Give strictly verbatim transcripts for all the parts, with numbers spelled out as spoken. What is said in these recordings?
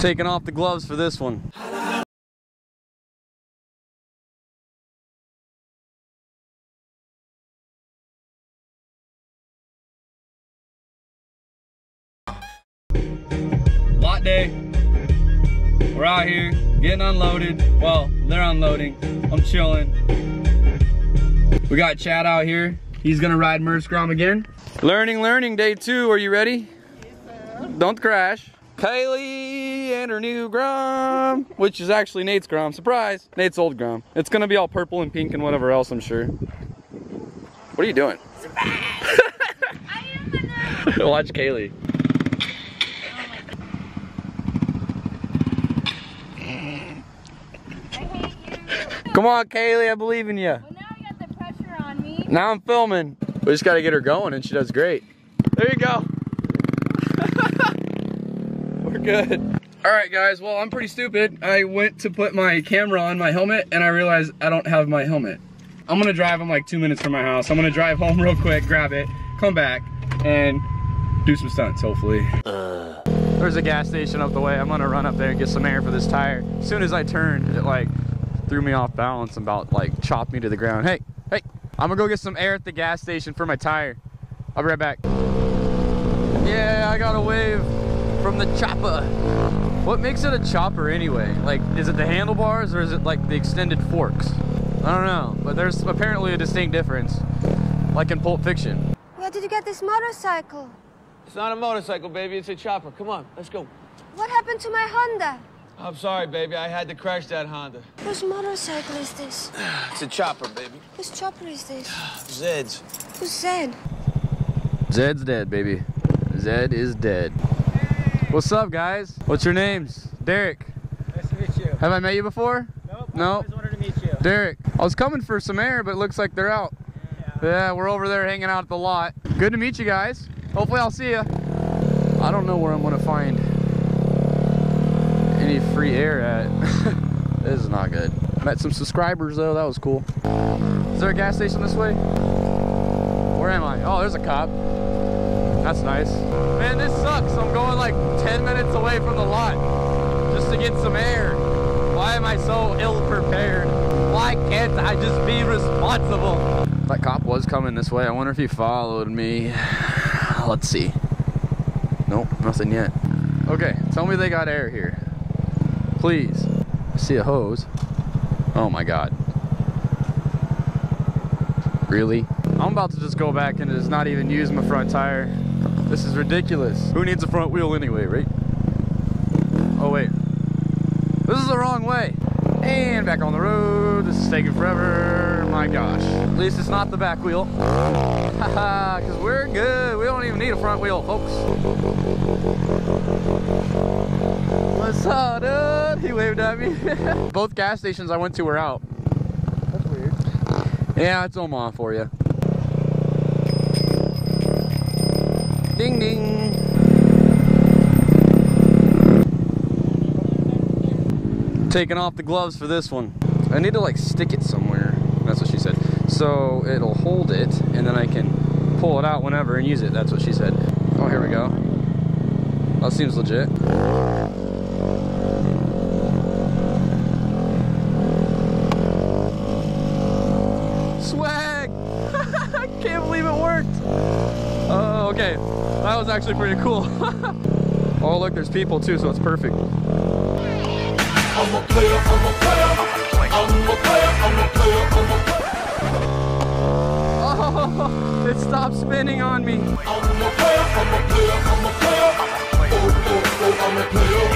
Taking off the gloves for this one. Lot day. We're out here getting unloaded. Well, they're unloading. I'm chilling. We got Chad out here. He's gonna ride Murph's Grom again. Learning, learning, day two. Are you ready? Yes, don't crash. Kaylee and her new Grom, which is actually Nate's Grom. Surprise! Nate's old Grom. It's gonna be all purple and pink and whatever else, I'm sure. What are you doing? Surprise! I am the nerd. Watch Kaylee. Come on, Kaylee, I believe in you. Well, now you got the pressure on me. Now I'm filming. We just gotta get her going and she does great. There you go. We're good. All right, guys, well, I'm pretty stupid. I went to put my camera on my helmet and I realized I don't have my helmet. I'm gonna drive, I'm like two minutes from my house. I'm gonna drive home real quick, grab it, come back, and do some stunts, hopefully. Uh. There's a gas station up the way. I'm gonna run up there and get some air for this tire. As soon as I turned, it like, threw me off balance and about like chopped me to the ground. Hey, hey, I'm gonna go get some air at the gas station for my tire. I'll be right back. Yeah, I got a wave from the chopper. What makes it a chopper anyway? Like, is it the handlebars or is it like the extended forks? I don't know, but there's apparently a distinct difference, like in Pulp Fiction. Where did you get this motorcycle? It's not a motorcycle, baby, it's a chopper. Come on, let's go. What happened to my Honda? I'm sorry, baby. I had to crash that Honda. Whose motorcycle is this? It's a chopper, baby. Whose chopper is this? Zed's. Who's Zed? Zed's dead, baby. Zed is dead. What's up, guys? What's your names? Derek. Nice to meet you. Have I met you before? Nope. No. I always wanted to meet you. Derek. I was coming for some air, but it looks like they're out. Yeah. Yeah, we're over there hanging out at the lot. Good to meet you guys. Hopefully I'll see you. I don't know where I'm gonna find any free air at. This is not good. Met some subscribers though, that was cool. Is there a gas station this way? Where am I? Oh, there's a cop. That's nice. Man, this sucks. I'm going like ten minutes away from the lot just to get some air. Why am I so ill prepared? Why can't I just be responsible? That cop was coming this way. I wonder if he followed me. Let's see. Nope, nothing yet. Okay, tell me they got air here. Please. I see a hose. Oh my God. Really? I'm about to just go back and just not even use my front tire. This is ridiculous. Who needs a front wheel anyway, right? Oh wait. This is the wrong way. And back on the road. This is taking forever. My gosh. At least it's not the back wheel. Haha, because we're good. We don't even need a front wheel, folks. What's up, dude? He waved at me. Both gas stations I went to were out. That's weird. Yeah, it's Omaha for you. Ding ding. Taking off the gloves for this one. I need to like stick it somewhere. That's what she said. So it'll hold it and then I can pull it out whenever and use it. That's what she said. Oh, here we go. That seems legit. Swag! I can't believe it worked. Oh, okay. That was actually pretty cool. Oh, look, there's people too, so it's perfect. I'm a player, I'm a player, I'm a player, I'm a player, I'm a player. Oh, it stopped spinning on me. I'm a player, I'm a player, I'm a player. Oh, oh, oh, I'm a player.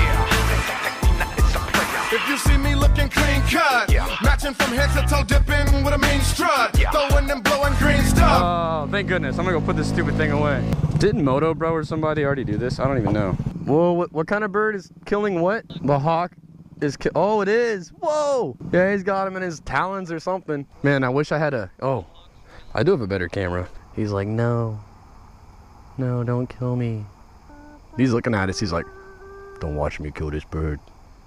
If you see me looking clean cut, matching from head to toe, dipping with a mean strut, throwing and blowing green stuff. Oh, thank goodness. I'm gonna go put this stupid thing away. Didn't Moto Bro or somebody already do this? I don't even know. Whoa, what, what kind of bird is killing what? The hawk is ki- oh, it is. Whoa. Yeah, he's got him in his talons or something. Man, I wish I had a, oh, I do have a better camera. He's like, no, no, don't kill me. He's looking at us. He's like, don't watch me kill this bird.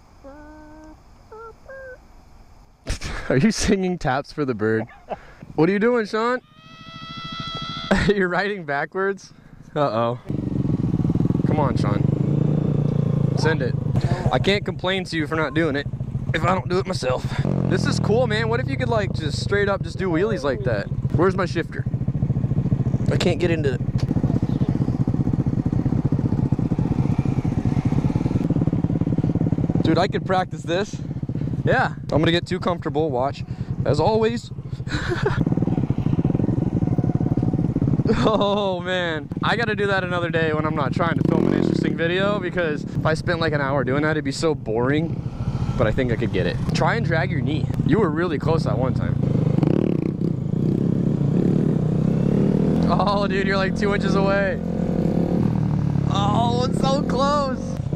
Are you singing taps for the bird? What are you doing, Sean? You're riding backwards? Uh-oh. Come on, Sean. send it. I can't complain to you for not doing it if I don't do it myself. This is cool, man. What if you could like just straight up just do wheelies like that? Where's my shifter? I can't get into it. Dude, I could practice this. Yeah, I'm gonna get too comfortable. Watch, as always. Oh man, I gotta do that another day when I'm not trying to film an interesting video, because if I spent like an hour doing that, it'd be so boring. But I think I could get it. Try and drag your knee. You were really close that one time. Oh dude, you're like two inches away. Oh, it's so close.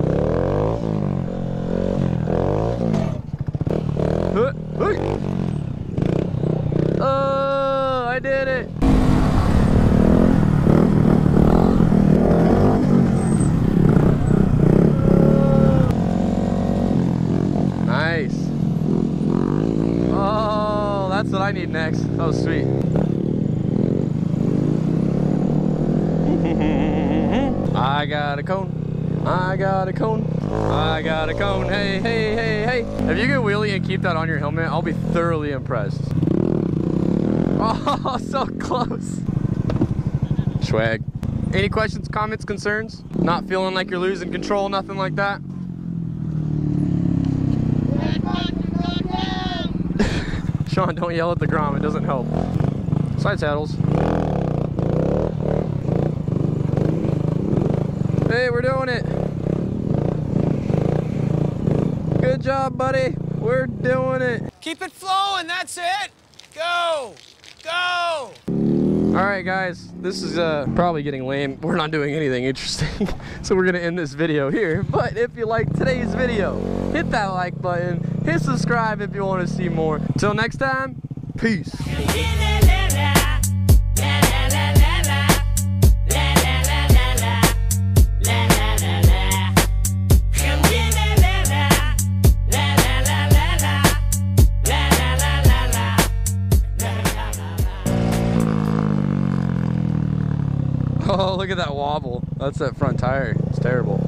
Oh, I did it. Nice. Oh, that's what I need next. Oh, sweet. I got a cone. I got a cone. I got a cone. Hey, hey, hey, hey. If you can wheelie and keep that on your helmet, I'll be thoroughly impressed. Oh, so close. Swag. Any questions, comments, concerns? Not feeling like you're losing control, nothing like that? Sean, don't yell at the Grom, it doesn't help. Side saddles. Hey, we're doing it. Good job, buddy. We're doing it. Keep it flowing, that's it. Go, go. All right, guys, this is uh, probably getting lame. We're not doing anything interesting. So we're gonna end this video here. But if you liked today's video, hit that like button, hit subscribe if you wanna see more. Till next time, peace. Oh, look at that wobble. That's that front tire. It's terrible.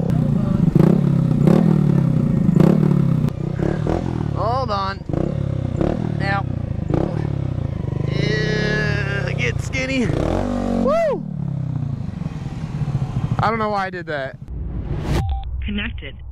Hold on. Now. Yeah, get skinny. Woo! I don't know why I did that. Connected.